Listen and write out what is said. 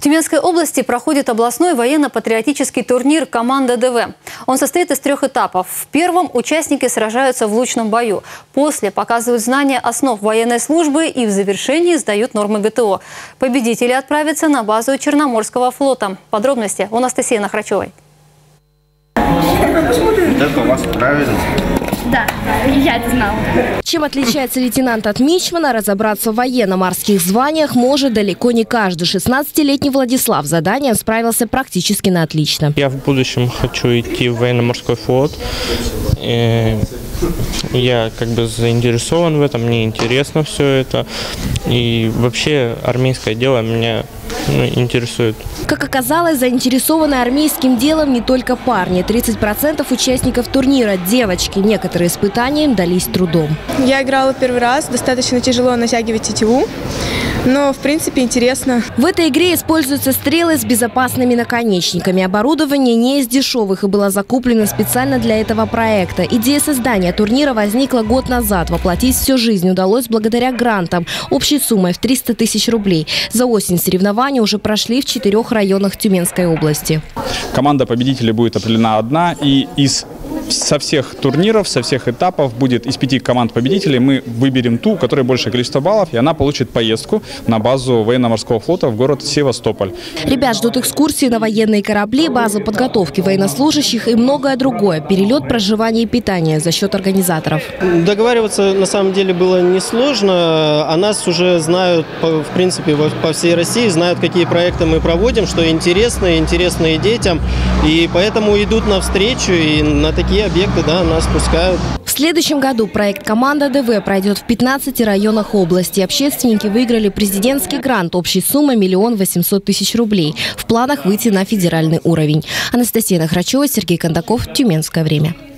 Тюменской области проходит областной военно-патриотический турнир «Команда ДВ». Он состоит из 3 этапов. В первом участники сражаются в лучном бою. После показывают знания основ военной службы и в завершении сдают нормы ГТО. Победители отправятся на базу Черноморского флота. Подробности у Анастасии Нахрачевой. Это у вас правильно. Да, я это знала. Чем отличается лейтенант от мичмана, разобраться в военно-морских званиях может далеко не каждый. 16-летний Владислав с заданием справился практически на отлично. Я в будущем хочу идти в военно-морской флот. Я заинтересован в этом, мне интересно все это. И вообще армейское дело меня интересует. Как оказалось, заинтересованы армейским делом не только парни. 30% участников турнира – девочки. Некоторые испытания им дались трудом. Я играла первый раз, достаточно тяжело натягивать тетиву, но в принципе интересно. В этой игре используются стрелы с безопасными наконечниками. Оборудование не из дешевых и было закуплено специально для этого проекта. Идея создания турнира возникла год назад. Воплотить всю жизнь удалось благодаря грантам общей суммой в 300 тысяч рублей. За осень соревнования уже прошли в 4 районах Тюменской области. Команда победителей будет определена одна, и со всех турниров, со всех этапов будет из 5 команд победителей мы выберем ту, у которой большее количество баллов, и она получит поездку на базу военно-морского флота в город Севастополь. Ребят ждут экскурсии на военные корабли, базу подготовки военнослужащих и многое другое. Перелет, проживание и питание за счет организаторов. Договариваться на самом деле было несложно. О нас уже знают, в принципе, по всей России, знают, какие проекты мы проводим, что интересно и детям. И поэтому идут навстречу и на такие объекты нас пускают. В следующем году проект «Команда ДВ» пройдет в 15 районах области. Общественники выиграли президентский грант общей суммой 1 800 000 рублей. В планах выйти на федеральный уровень. Анастасия Нахрачева, Сергей Кондаков. Тюменское время.